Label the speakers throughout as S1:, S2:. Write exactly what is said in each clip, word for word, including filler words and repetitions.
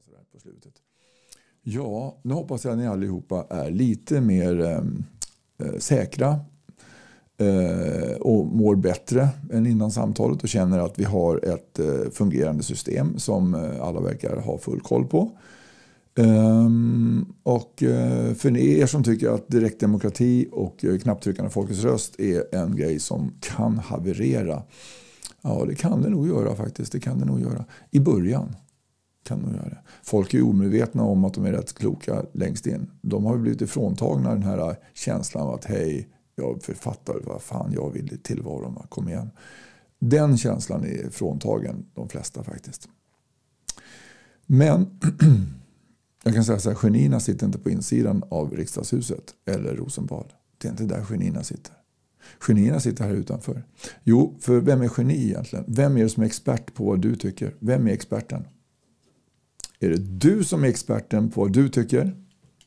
S1: så där på slutet. Ja, nu hoppas jag att ni allihopa är lite mer eh, säkra eh, och mår bättre än innan samtalet och känner att vi har ett eh, fungerande system som eh, alla verkar ha full koll på. Um, och uh, för er som tycker att direktdemokrati och uh, knapptryckande folkets röst är en grej som kan haverera. Ja, det kan det nog göra faktiskt. Det kan det nog göra. I början kan det nog göra det. Folk är omedvetna om att de är rätt kloka längst in. De har blivit ifråntagna den här känslan av att hej, jag författar vad fan jag vill i tillvaron. Kom igen. Den känslan är fråntagen de flesta faktiskt. Men jag kan säga så här, genierna sitter inte på insidan av riksdagshuset eller Rosenbad. Det är inte där genierna sitter. Genierna sitter här utanför. Jo, för vem är geni egentligen? Vem är det som är expert på vad du tycker? Vem är experten? Är det du som är experten på vad du tycker?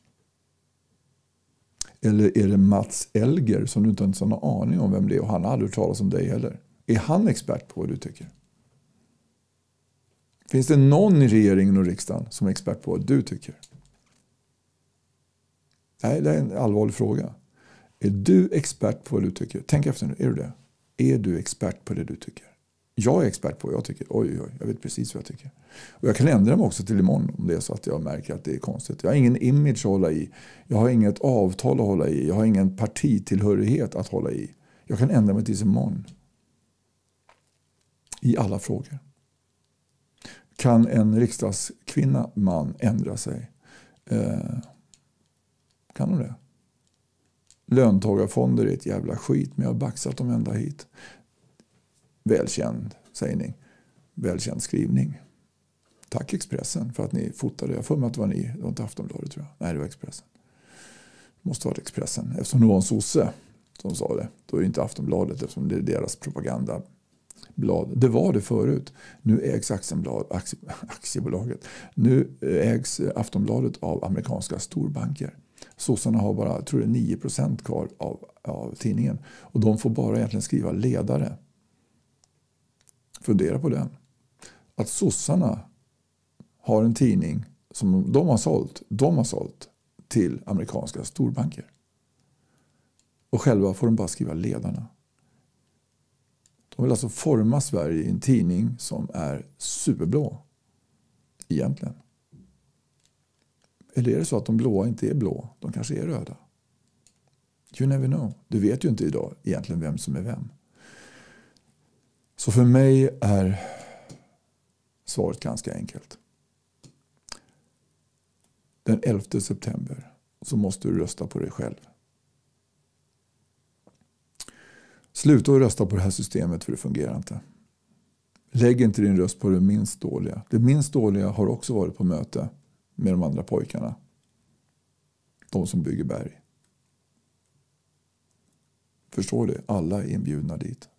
S1: Eller är det Mats Elger som du inte ens har någon aning om vem det är och han har aldrig hört talas om dig heller? Är han expert på vad du tycker? Finns det någon i regeringen och riksdagen som är expert på vad du tycker? Nej, det är en allvarlig fråga. Är du expert på vad du tycker? Tänk efter nu, är du det? Är du expert på det du tycker? Jag är expert på vad jag tycker. Oj, oj, jag vet precis vad jag tycker. Och jag kan ändra mig också till imorgon om det är så att jag märker att det är konstigt. Jag har ingen image att hålla i. Jag har inget avtal att hålla i. Jag har ingen partitillhörighet att hålla i. Jag kan ändra mig till imorgon. I alla frågor. Kan en riksdagskvinna, man, ändra sig? Eh, kan hon det? Löntagarfonder är ett jävla skit, men jag har baxat dem ända hit. Välkänd sägning. Välkänd skrivning. Tack Expressen för att ni fotade. Jag får mig att det var ni. Det var inte Aftonbladet tror jag. Nej, det var Expressen. Det måste vara Expressen. Eftersom det var en sosse som sa det. Då är det inte Aftonbladet eftersom det är deras propaganda. Blad. Det var det förut. Nu ägs Aktienblad, aktiebolaget. Nu ägs Aftonbladet av amerikanska storbanker. Sossarna har bara, tror jag, nio procent kvar av, av tidningen. Och de får bara egentligen skriva ledare. Fundera på den. Att sossarna har en tidning som de har sålt, de har sålt till amerikanska storbanker. Och själva får de bara skriva ledarna. De vill alltså forma Sverige i en tidning som är superblå. Egentligen. Eller är det så att de blåa inte är blå? De kanske är röda. You never know. Du vet ju inte idag egentligen vem som är vem. Så för mig är svaret ganska enkelt. Den elfte september så måste du rösta på dig själv. Sluta att rösta på det här systemet för det fungerar inte. Lägg inte din röst på det minst dåliga. Det minst dåliga har också varit på möte med de andra pojkarna. De som bygger berg. Förstår du? Alla är inbjudna dit.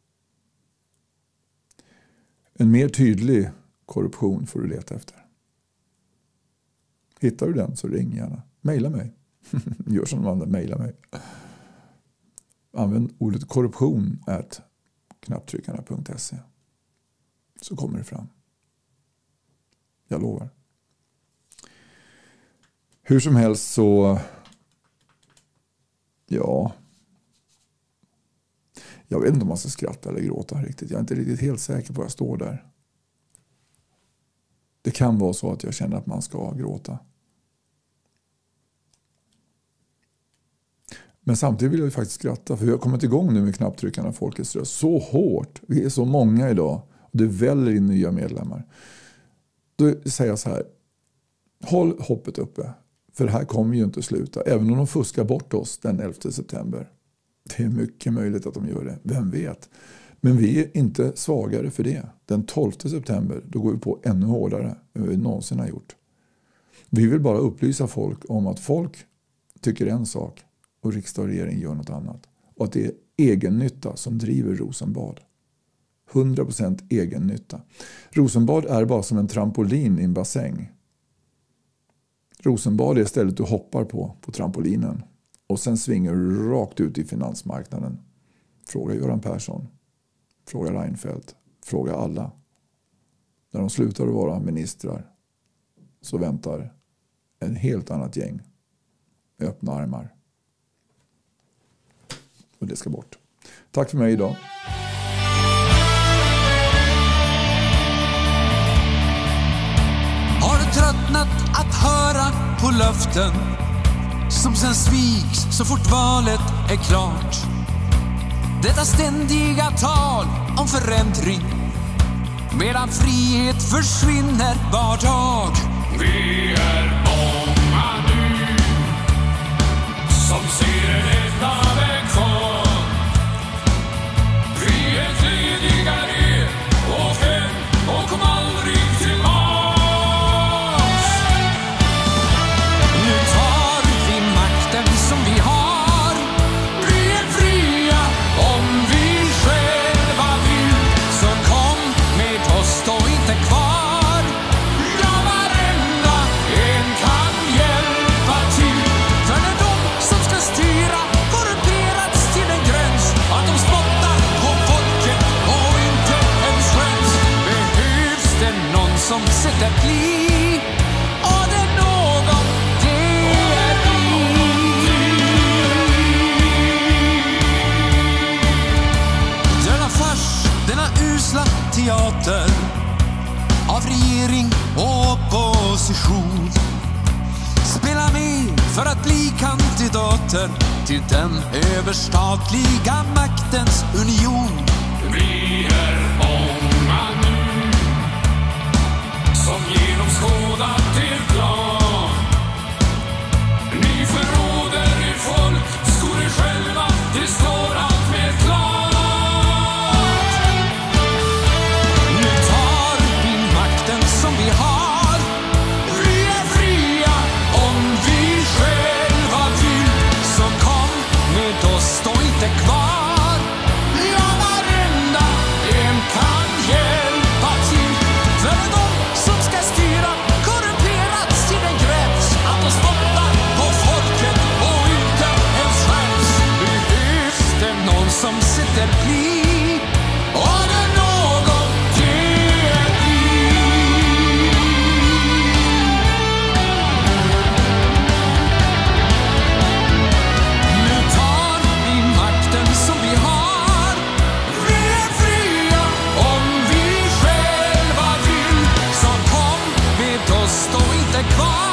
S1: En mer tydlig korruption får du leta efter. Hittar du den så ring gärna. Maila mig. Gör som de andra, maila mig. Använd ordet korruption at knapptryckarna punkt se. Så kommer det fram. Jag lovar. Hur som helst så... Ja... Jag vet inte om man ska skratta eller gråta riktigt. Jag är inte riktigt helt säker på att jag står där. Det kan vara så att jag känner att man ska gråta. Men samtidigt vill jag faktiskt skratta. För vi har kommit igång nu med knapptryckarna folkets röst. Så hårt. Vi är så många idag. Och det väller in nya medlemmar. Då säger jag så här. Håll hoppet uppe. För det här kommer ju inte att sluta. Även om de fuskar bort oss den elfte september. Det är mycket möjligt att de gör det. Vem vet? Men vi är inte svagare för det. Den tolfte september då går vi på ännu hårdare än vi någonsin har gjort. Vi vill bara upplysa folk om att folk tycker en sak och riksdag och regering gör något annat. Och att det är egennytta som driver Rosenbad. hundra procent egennytta. Rosenbad är bara som en trampolin i en bassäng. Rosenbad är stället du hoppar på på trampolinen. Och sen svingar du rakt ut i finansmarknaden. Fråga Göran Persson. Fråga Reinfeldt. Fråga alla. När de slutar att vara ministrar så väntar en helt annat gäng med öppna armar. Och det ska bort. Tack för mig idag.
S2: Har du tröttnat att höra på löften som sen sviks så fort valet är klart? Detta ständiga tal om förändring medan frihet försvinner var dag.
S3: Vi är många nu som ser en enda väg kvar. Frihet ledigare och hem och kom aldrig tillbaks.
S2: Nu tar vi makten som vi har. Vi är fria om vi själva vill. Så kom med oss, stå inte kvar. Ja, varenda en kan hjälpa till. För det är de som ska styra korrumperats till en gräns. Att de spottar på folket och inte en chans. Behövs det någon som sätter pli? Och det är någon, det är vi. Denna fars, denna usla teater av regering och opposition spelar med för att bli kandidater till den överstatliga maktens union.
S3: Vi är många nu som genomskådat er plan. Ni förråder er folk, skor er själva, det står allt mer klart.
S2: Nu tar vi makten som vi har. Vi är fria om vi själva vill. Så kom med oss, stå inte kvar. Ja, varenda en kan hjälpa till. För det är de som ska styra korrumperats till en gräns. Att de spottar på folket och inte en chans. Behövs det någon som sätter pli? Och det är någon, det är vi. Nu tar vi makten som vi har. Vi är fria om vi själva vill. Så kom med oss, stå inte kvar.